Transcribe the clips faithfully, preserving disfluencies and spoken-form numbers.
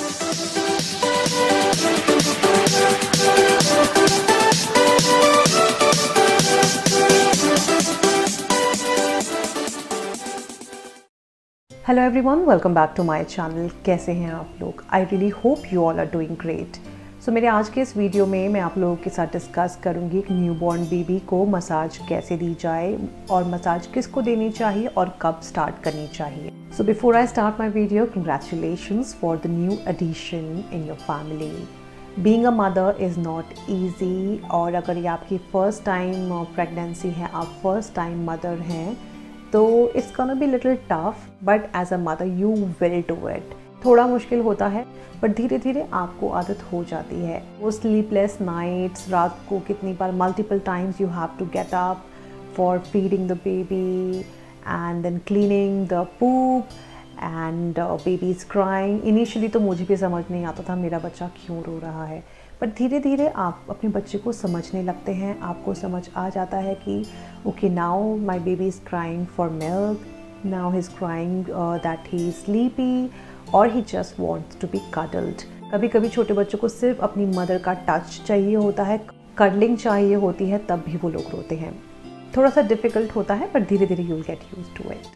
Hello everyone, welcome back to my channel. कैसे हैं आप लोग? I really hope you all are doing great. So मेरे आज के इस वीडियो में मैं आप लोगों के साथ डिस्कस करूंगी एक न्यूबॉर्न बेबी को मसाज कैसे दी जाए और मसाज किसको देनी चाहिए और कब स्टार्ट करनी चाहिए। So before I start my video, congratulations for the new addition in your family. Being a mother is not easy, और अगर ये आपकी फ़र्स्ट टाइम प्रेगनेंसी है, आप फर्स्ट टाइम मदर हैं, तो it's gonna be little tough, but as a mother you will do it. थोड़ा मुश्किल होता है, बट धीरे धीरे आपको आदत हो जाती है। वो स्लीपलेस नाइट्स, रात को कितनी बार multiple times you have to get up for feeding the baby and then cleaning the poop and baby is crying. Initially तो मुझे भी समझ नहीं आता था मेरा बच्चा क्यों रो रहा है, बट धीरे धीरे आप अपने बच्चे को समझने लगते हैं। आपको समझ आ जाता है कि okay, now my baby is crying for milk, now he is crying that he is sleepy और he just wants to be cuddled. कभी कभी छोटे बच्चों को सिर्फ अपनी मदर का टच चाहिए होता है, कडलिंग चाहिए होती है, तब भी वो लोग रोते हैं। थोड़ा सा डिफ़िकल्ट होता है, बट धीरे धीरे you will get used to it.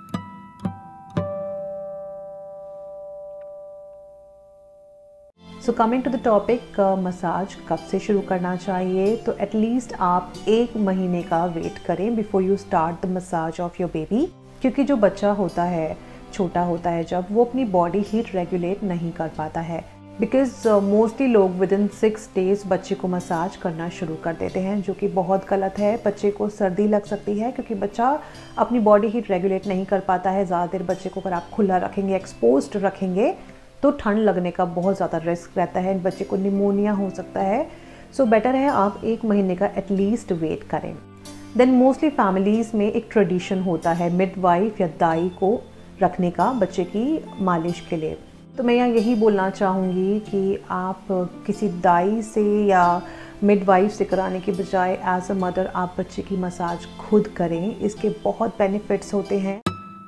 So coming to the topic, massage कब से शुरू करना चाहिए, तो एटलीस्ट आप एक महीने का वेट करें before you start the massage of your baby. क्योंकि जो बच्चा होता है, छोटा होता है जब, वो अपनी बॉडी हीट रेगुलेट नहीं कर पाता है। बिकॉज मोस्टली लोग विद इन सिक्स डेज बच्चे को मसाज करना शुरू कर देते हैं, जो कि बहुत गलत है। बच्चे को सर्दी लग सकती है क्योंकि बच्चा अपनी बॉडी हीट रेगुलेट नहीं कर पाता है। ज़्यादा देर बच्चे को अगर आप खुला रखेंगे, एक्सपोज्ड रखेंगे, तो ठंड लगने का बहुत ज़्यादा रिस्क रहता है, बच्चे को निमोनिया हो सकता है। सो so बेटर है आप एक महीने का एटलीस्ट वेट करें। देन मोस्टली फैमिलीज़ में एक ट्रेडिशन होता है मिडवाइफ या दाई को रखने का बच्चे की मालिश के लिए। तो मैं यहाँ यही बोलना चाहूँगी कि आप किसी दाई से या मिडवाइफ से कराने के बजाय एज अ मदर आप बच्चे की मसाज खुद करें। इसके बहुत बेनिफिट्स होते हैं।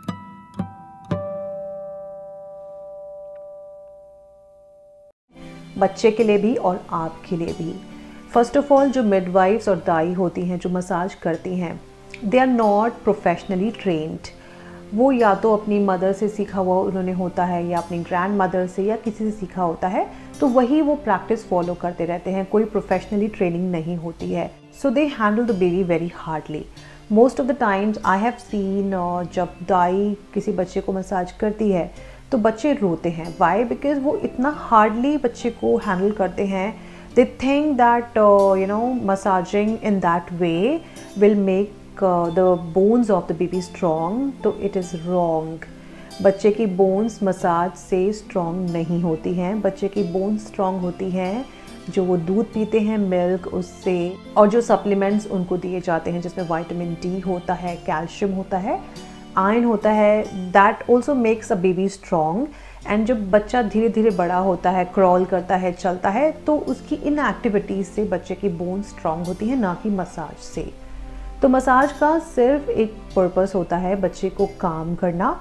बच्चे के लिए भी और आपके लिए भी। फर्स्ट ऑफ ऑल, जो मिडवाइफ्स और दाई होती हैं जो मसाज करती हैं, they are not professionally trained. वो या तो अपनी मदर से सीखा हुआ उन्होंने होता है या अपनी ग्रैंड मदर से या किसी से सीखा होता है, तो वही वो प्रैक्टिस फॉलो करते रहते हैं। कोई प्रोफेशनली ट्रेनिंग नहीं होती है। So they handle the baby very hardly. Most of the times I have seen, जब दाई किसी बच्चे को मसाज करती है तो बच्चे रोते हैं। वाई? बिकॉज वो इतना हार्डली बच्चे को हैंडल करते हैं। They think that you know massaging in that way will make the bones of the baby strong, तो इट इज़ रॉन्ग। बच्चे की बोन्स मसाज से स्ट्रॉन्ग नहीं होती हैं। बच्चे की बोन्स स्ट्रॉन्ग होती हैं जो वो दूध पीते हैं, मिल्क, उससे, और जो सप्लीमेंट्स उनको दिए जाते हैं जिसमें विटामिन डी होता है, कैल्शियम होता है, आयरन होता है। That also makes a baby strong. And जब बच्चा धीरे धीरे बड़ा होता है, क्रॉल करता है, चलता है, तो उसकी इन एक्टिविटीज़ से बच्चे की बोन स्ट्रॉन्ग होती है, ना कि मसाज से। तो मसाज का सिर्फ एक पर्पस होता है बच्चे को काम करना,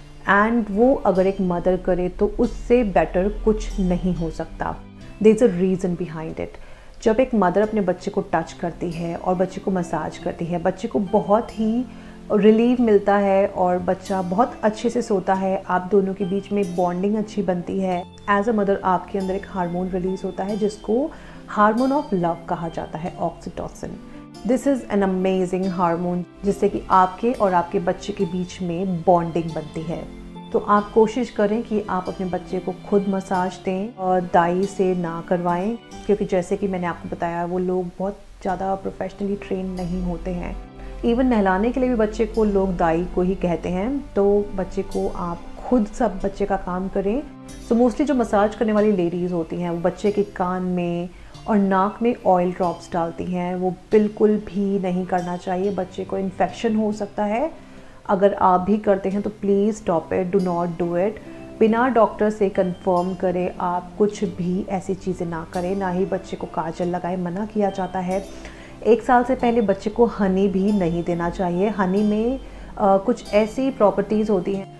एंड वो अगर एक मदर करे तो उससे बेटर कुछ नहीं हो सकता। There is a reason behind it. जब एक मदर अपने बच्चे को टच करती है और बच्चे को मसाज करती है, बच्चे को बहुत ही रिलीफ मिलता है और बच्चा बहुत अच्छे से सोता है। आप दोनों के बीच में बॉन्डिंग अच्छी बनती है। एज अ मदर आपके अंदर एक हार्मोन रिलीज होता है जिसको हार्मोन ऑफ लव कहा जाता है, oxytocin. This is an amazing hormone जिससे कि आपके और आपके बच्चे के बीच में बॉन्डिंग बनती है। तो आप कोशिश करें कि आप अपने बच्चे को खुद मसाज दें और दाई से ना करवाएं, क्योंकि जैसे कि मैंने आपको बताया वो लोग बहुत ज़्यादा प्रोफेशनली ट्रेन नहीं होते हैं। इवन नहलाने के लिए भी बच्चे को लोग दाई को ही कहते हैं। तो बच्चे को आप खुद सब बच्चे का काम करें। सो so मोस्टली जो मसाज करने वाली लेडीज़ होती हैं वो बच्चे के कान में और नाक में ऑयल ड्रॉप्स डालती हैं। वो बिल्कुल भी नहीं करना चाहिए, बच्चे को इन्फेक्शन हो सकता है। अगर आप भी करते हैं तो please stop it, do not do it. बिना डॉक्टर से कंफर्म करे आप कुछ भी ऐसी चीज़ें ना करें। ना ही बच्चे को काजल लगाए, मना किया जाता है। एक साल से पहले बच्चे को हनी भी नहीं देना चाहिए। हनी में आ, कुछ ऐसी प्रॉपर्टीज़ होती हैं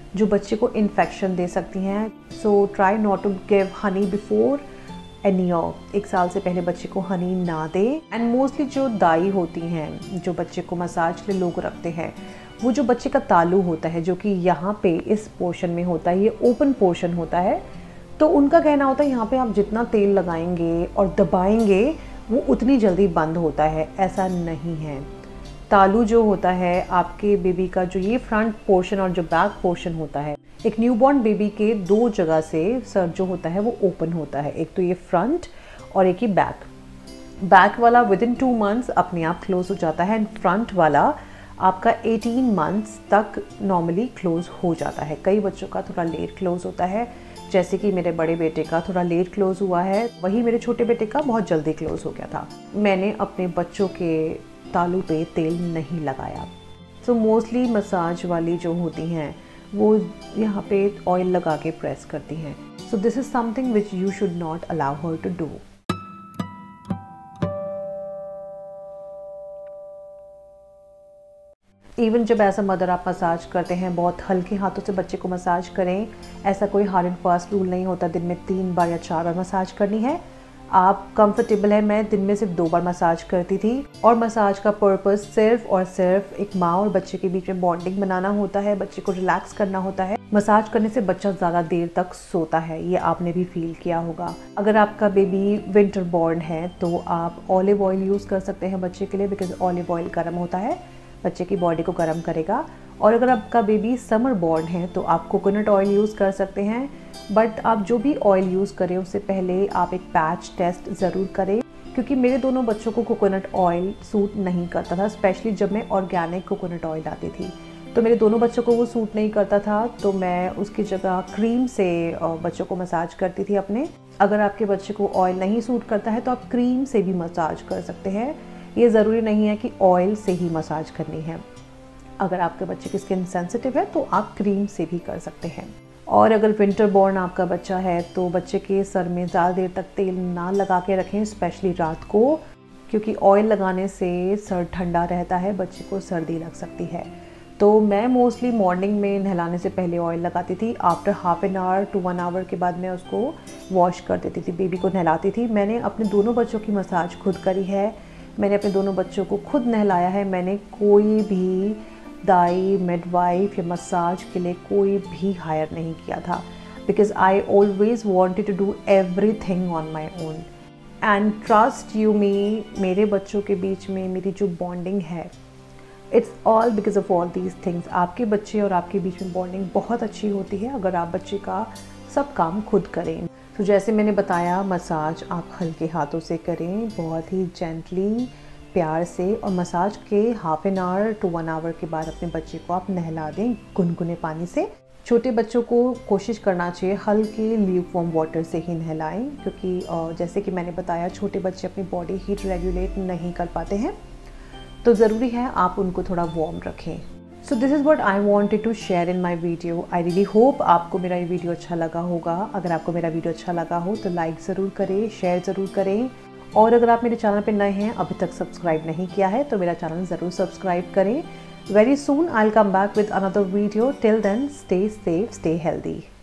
जो बच्चे को इन्फेक्शन दे सकती हैं। So try not to give honey before an year. एक साल से पहले बच्चे को हनी ना दे। एंड मोस्टली जो दाई होती हैं जो बच्चे को मसाज के लिए लोग रखते हैं, वो जो बच्चे का तालू होता है जो कि यहाँ पे इस पोर्शन में होता है, ये ओपन पोर्शन होता है, तो उनका कहना होता है यहाँ पे आप जितना तेल लगाएंगे और दबाएंगे वो उतनी जल्दी बंद होता है। ऐसा नहीं है। तालू जो होता है आपके बेबी का, जो ये फ्रंट पोर्शन और जो बैक पोर्शन होता है, एक न्यूबॉर्न बेबी के दो जगह से सर जो होता है वो ओपन होता है। एक तो ये फ्रंट और एक ही बैक। बैक वाला विद इन टू मंथ्स अपने आप क्लोज हो जाता है एंड फ्रंट वाला आपका एटीन मंथ्स तक नॉर्मली क्लोज हो जाता है। कई बच्चों का थोड़ा लेट क्लोज होता है, जैसे कि मेरे बड़े बेटे का थोड़ा लेट क्लोज हुआ है, वही मेरे छोटे बेटे का बहुत जल्दी क्लोज हो गया था। मैंने अपने बच्चों के तालू पे तेल नहीं लगाया। सो मोस्टली मसाज वाली जो होती हैं वो यहाँ पे ऑयल लगा के प्रेस करती हैं। So this is something which you should not allow her to do. Even जब ऐसा मदर आप मसाज करते हैं, बहुत हल्के हाथों से बच्चे को मसाज करें। ऐसा कोई हार्ड एंड फास्ट रूल नहीं होता दिन में तीन बार या चार बार मसाज करनी है। आप कंफर्टेबल है। मैं दिन में सिर्फ दो बार मसाज करती थी और मसाज का पर्पस सिर्फ और सिर्फ एक माँ और बच्चे के बीच में बॉन्डिंग बनाना होता है, बच्चे को रिलैक्स करना होता है। मसाज करने से बच्चा ज़्यादा देर तक सोता है, ये आपने भी फील किया होगा। अगर आपका बेबी विंटर बॉर्न है तो आप ऑलिव ऑयल यूज़ कर सकते हैं बच्चे के लिए, बिकॉज ऑलिव ऑयल गर्म होता है, बच्चे की बॉडी को गर्म करेगा। और अगर आपका बेबी समर बॉर्न है तो आप कोकोनट ऑयल यूज़ कर सकते हैं। बट आप जो भी ऑयल यूज़ करें उससे पहले आप एक पैच टेस्ट ज़रूर करें, क्योंकि मेरे दोनों बच्चों को कोकोनट ऑयल सूट नहीं करता था। स्पेशली जब मैं ऑर्गेनिक कोकोनट ऑयल लाती थी तो मेरे दोनों बच्चों को वो सूट नहीं करता था, तो मैं उसकी जगह क्रीम से बच्चों को मसाज करती थी अपने। अगर आपके बच्चे को ऑयल नहीं सूट करता है तो आप क्रीम से भी मसाज कर सकते हैं। ये ज़रूरी नहीं है कि ऑयल से ही मसाज करनी है। अगर आपके बच्चे की स्किन सेंसिटिव है तो आप क्रीम से भी कर सकते हैं। और अगर विंटर बॉर्न आपका बच्चा है तो बच्चे के सर में ज़्यादा देर तक तेल ना लगा के रखें, स्पेशली रात को, क्योंकि ऑयल लगाने से सर ठंडा रहता है, बच्चे को सर्दी लग सकती है। तो मैं मोस्टली मॉर्निंग में नहलाने से पहले ऑयल लगाती थी। After half an hour to one hour के बाद मैं उसको वॉश कर देती थी, बेबी को नहलाती थी। मैंने अपने दोनों बच्चों की मसाज खुद करी है, मैंने अपने दोनों बच्चों को खुद नहलाया है। मैंने कोई भी दाई, मिडवाइफ या मसाज के लिए कोई भी हायर नहीं किया था, because I always wanted to do everything on my own. And trust you me, मेरे बच्चों के बीच में मेरी जो बॉन्डिंग है, it's all because of all these things. आपके बच्चे और आपके बीच में बॉन्डिंग बहुत अच्छी होती है अगर आप बच्चे का सब काम खुद करें। तो जैसे मैंने बताया, मसाज आप हल्के हाथों से करें, बहुत ही जेंटली, प्यार से, और मसाज के half an hour to one hour के बाद अपने बच्चे को आप नहला दें गुनगुने पानी से। छोटे बच्चों को कोशिश करना चाहिए हल्के ल्यूकवार्म वाटर से ही नहलाएं, क्योंकि जैसे कि मैंने बताया छोटे बच्चे अपनी बॉडी हीट रेगुलेट नहीं कर पाते हैं, तो ज़रूरी है आप उनको थोड़ा वार्म रखें। So this is what I wanted to share in my video. I really hope आपको मेरा ये वीडियो अच्छा लगा होगा। अगर आपको मेरा वीडियो अच्छा लगा हो तो लाइक ज़रूर करें, शेयर ज़रूर करें, और अगर आप मेरे चैनल पर नए हैं, अभी तक सब्सक्राइब नहीं किया है, तो मेरा चैनल ज़रूर सब्सक्राइब करें। Very soon I will come back with another video. Till then stay safe, stay healthy.